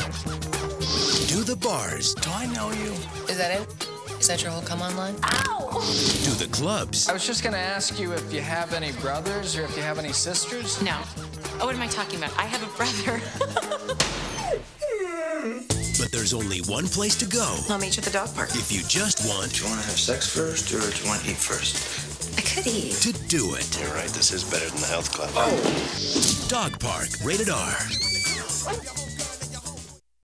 Do the bars. Do I know you? Is that it? Is that your whole come on line? Ow! Do the clubs. I was just gonna ask you if you have any brothers or if you have any sisters. No. Oh, what am I talking about? I have a brother. But there's only one place to go. I'll meet you at the dog park. If you just want Do you want to have sex first, or do you want to eat first? I could eat. to do it. You're right, this is better than the health club. Dog Park, rated R.